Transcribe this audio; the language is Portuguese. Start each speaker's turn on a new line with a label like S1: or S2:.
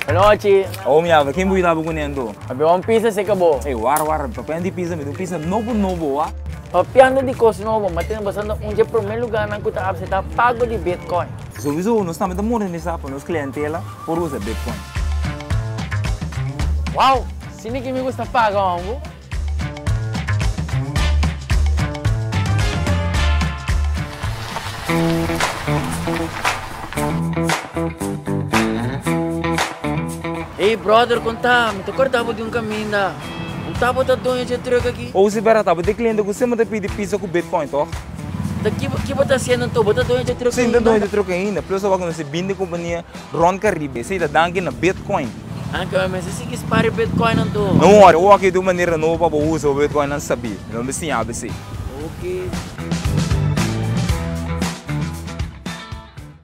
S1: Boa noite.
S2: Oh, minha avó, quem vai dar com ele?
S1: Abi uma pizza se acabou.
S2: Ei, war, papai de pizza, me do pizza novo, ah?
S1: Papiando de coisa novo, mas tem bastante dia primeiro lugar na kuta você tá pago de Bitcoin.
S2: So, wieso, nós estamos morando nessa para nós clientela por usar Bitcoin.
S1: Uau, sini que me gusta pagar, amor. Ei, brother, conta, me cortava de caminho da. Não estava tão de troca aqui.
S2: Ou se para tava de cliente que sempre pede pizza com Bitcoin, toh?
S1: Daqui que você sendo tu, bota dois de troca.
S2: Sim, ainda de troca ainda. Plus eu vou binde companhia Ron Caribe, sei da dangue na Bitcoin.
S1: Ah, que mas se que spare Bitcoin não tu.
S2: Não, eu aqui de maneira nova para usar o Bitcoin não sabia. Não me sinha, assim.
S1: Ok.